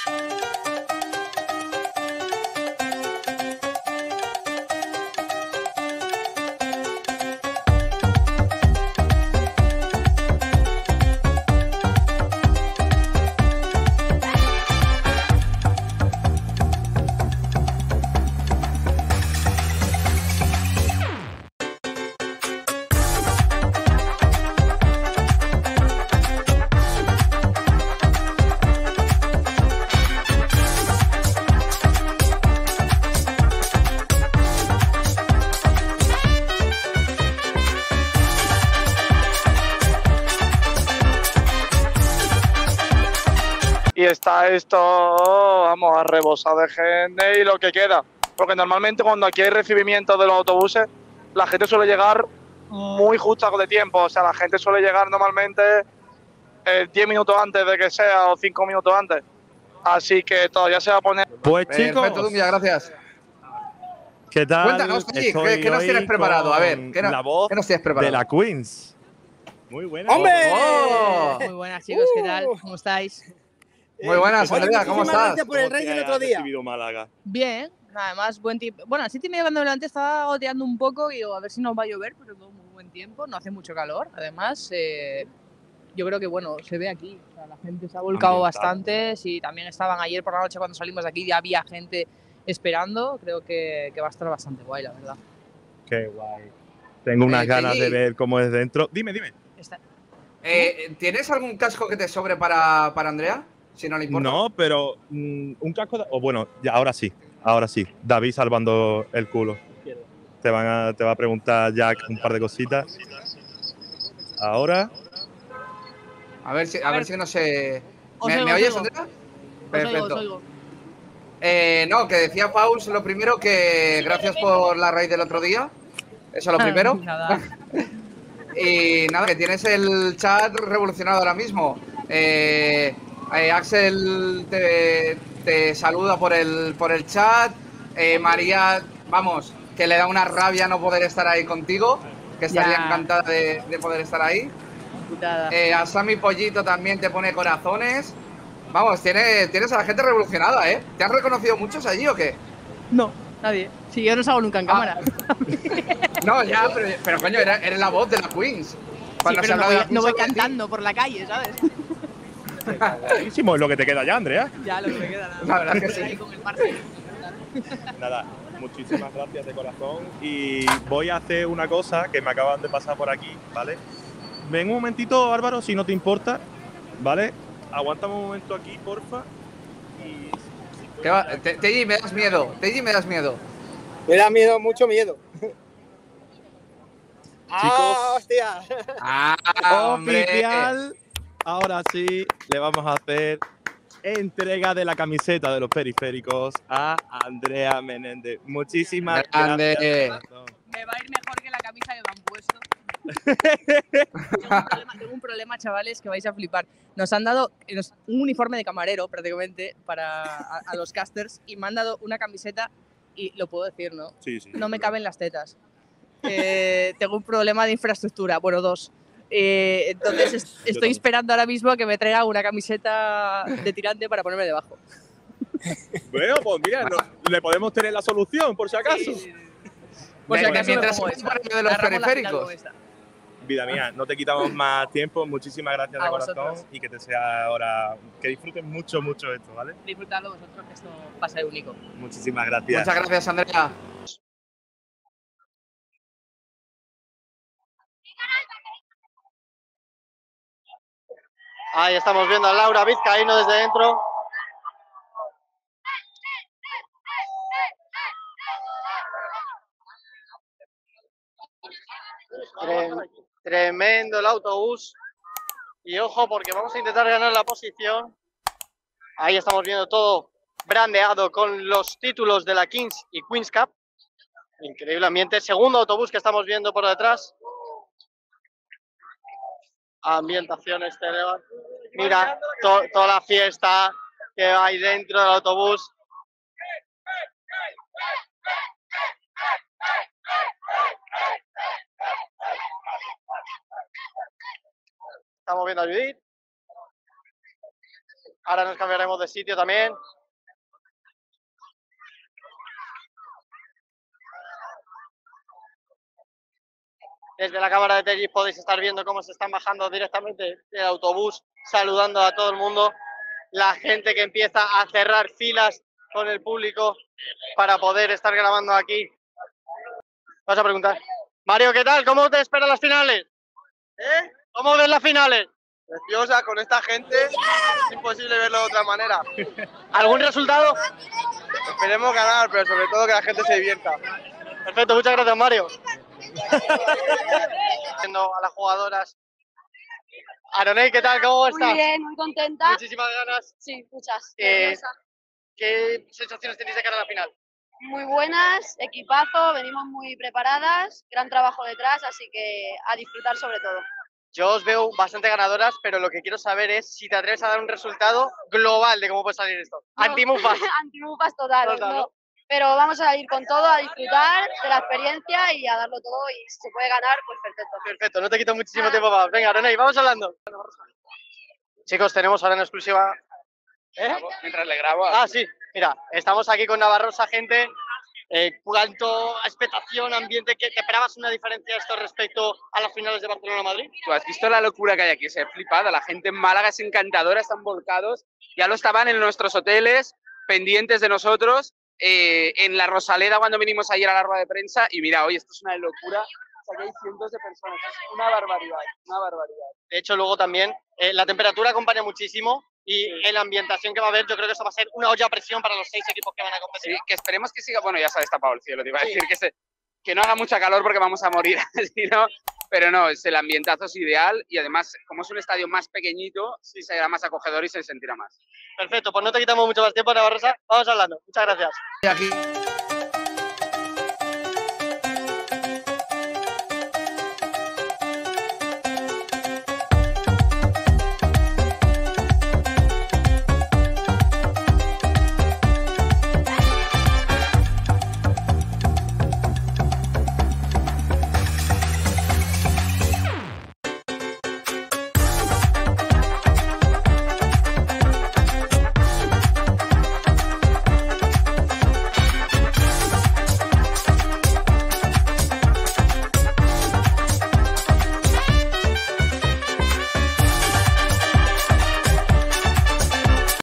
Y está esto, vamos, a rebosar de gente y lo que queda. Porque normalmente cuando aquí hay recibimiento de los autobuses, la gente suele llegar muy justa de tiempo. O sea, la gente suele llegar normalmente 10 minutos antes de que sea o 5 minutos antes. Así que todavía se va a poner. Pues Perfecto, chicos, Dumbia, gracias. ¿qué tal? Cuéntanos, Toñi, Estoy ¿qué nos hoy tienes preparado? A ver, con la voz ¿qué nos tienes preparado? de la Queens. Muy buena. ¡Hombre! ¡Oh! Muy buenas, chicos, ¿qué tal? ¿Cómo estáis? Muy buenas, Oye, Andrea, ¿cómo muchísimas estás? gracias por el rey del otro día. Málaga? Bien, además, buen tiempo. Bueno, así tiene cuando delante estaba goteando un poco y digo, a ver si nos va a llover, pero todo muy buen tiempo, no hace mucho calor. Además, yo creo que, bueno, se ve aquí, o sea, la gente se ha volcado bastante. Sí, también estaban ayer por la noche cuando salimos de aquí, ya había gente esperando. Creo que va a estar bastante guay, la verdad. Qué guay. Tengo unas ganas de ver cómo es dentro. Dime. ¿Tienes algún casco que te sobre para Andrea? Si no le importa. No, pero un casco… O bueno, ya, ahora sí. David salvando el culo. Te va a preguntar Jack un par de cositas. Ahora… A ver si no se… Os ¿Me oyes, Andrea? Perfecto. Os oigo. No, que decía Paus lo primero, que gracias por la raid del otro día. Eso lo primero. Nada. Y nada, que tienes el chat revolucionado ahora mismo. Axel te saluda por el chat. María, vamos, que le da una rabia no poder estar ahí contigo, que estaría encantada de poder estar ahí. A Sammy Pollito también te pone corazones. Vamos, tienes a la gente revolucionada, ¿eh? ¿Te han reconocido muchos allí o qué? No, nadie. Sí, yo no salgo nunca en cámara. No, ya, pero coño, eres la voz de la Queens. Sí, pero no voy cantando por la calle, ¿sabes? Buenísimo, es lo que te queda ya, Andrea. Ya, lo que me queda, nada. La verdad es que sí. Con el parche. Nada, muchísimas gracias de corazón. Y voy a hacer una cosa que me acaban de pasar por aquí, ¿vale? Ven un momentito, Álvaro, si no te importa, ¿vale? Aguántame un momento aquí, porfa. Teji, me das miedo. Me da miedo, mucho miedo. Chicos, ¡Hostia! Oficial. Ahora sí, le vamos a hacer entrega de la camiseta de los periféricos a Andrea Menéndez. Muchísimas gracias. Me va a ir mejor que la camisa que me han puesto. Tengo un problema, chavales, que vais a flipar. Nos han dado un uniforme de camarero, prácticamente, a los casters, y me han dado una camiseta, y lo puedo decir, ¿no? Sí. No me caben las tetas. Tengo un problema de infraestructura, bueno, dos. Entonces estoy esperando ahora mismo a que me traiga una camiseta de tirante para ponerme debajo. Bueno, pues mira, le podemos tener la solución, por si acaso. Sí. Por si acaso mientras me pongo se para esta. de los Agarramos la final periféricos. con esta. Vida mía, no te quitamos más tiempo. Muchísimas gracias de A corazón vosotros. y que te sea ahora… Que disfruten mucho esto, ¿vale? Disfrutadlo vosotros, que esto va a ser único. Muchísimas gracias. Muchas gracias, Andrea. Ahí estamos viendo a Laura Vizcaíno desde dentro. Tremendo el autobús. Y ojo, porque vamos a intentar ganar la posición. Ahí estamos viendo todo brandeado con los títulos de la Kings y Queens Cup. Increíble ambiente. Segundo autobús que estamos viendo por detrás. Ambientación exterior. Mira toda la fiesta que hay dentro del autobús. Estamos viendo a Judith. Ahora nos cambiaremos de sitio también. Desde la cámara de Tegis podéis estar viendo cómo se están bajando directamente del autobús, saludando a todo el mundo. La gente que empieza a cerrar filas con el público para poder estar grabando aquí. Vas a preguntar. Mario, ¿qué tal? ¿Cómo te esperan las finales? ¿Eh? ¿Cómo ves las finales? Preciosa, con esta gente es imposible verlo de otra manera. ¿Algún resultado? Esperemos ganar, pero sobre todo que la gente se divierta. Perfecto, muchas gracias, Mario. Viendo a las jugadoras. Aroney, ¿qué tal? ¿Cómo estás? Muy bien, muy contenta. Muchísimas ganas. Sí, muchas. ¿Qué sensaciones tenéis de cara a la final? Muy buenas, equipazo, venimos muy preparadas, gran trabajo detrás, así que a disfrutar sobre todo. Yo os veo bastante ganadoras, pero lo que quiero saber es si te atreves a dar un resultado global de cómo puede salir esto. No. Antimufas. Antimufas total, Total, no. ¿no? Pero vamos a ir con todo, a disfrutar de la experiencia y a darlo todo, y si se puede ganar, pues perfecto. Perfecto, no te quito muchísimo tiempo más. Venga, Aroney, vamos hablando. Chicos, tenemos ahora en exclusiva... Mientras le grabo. Ah, sí, mira, estamos aquí con Navarrosa, gente. ¿Cuánto expectación, ambiente, que te esperabas una diferencia esto respecto a las finales de Barcelona-Madrid? ¿Tú has visto la locura que hay aquí? Se ha flipado. La gente en Málaga es encantadora, están volcados. Ya lo estaban en nuestros hoteles, pendientes de nosotros, en la Rosaleda cuando vinimos ayer a la rueda de prensa. Y mira, hoy esto es una locura. O sea, que hay cientos de personas. Es una barbaridad, una barbaridad. De hecho, luego también la temperatura acompaña muchísimo y en la ambientación que va a haber, yo creo que esto va a ser una olla a presión para los 6 equipos que van a competir. Sí, que esperemos que siga. Bueno, ya se ha destapado el cielo, te iba a decir que no haga mucha calor porque vamos a morir, ¿sí, no? Pero no, el ambientazo es ideal y además, como es un estadio más pequeñito, sí será más acogedor y se sentirá más. Perfecto, pues no te quitamos mucho más tiempo, Navarrosa. Vamos hablando. Muchas gracias. Aquí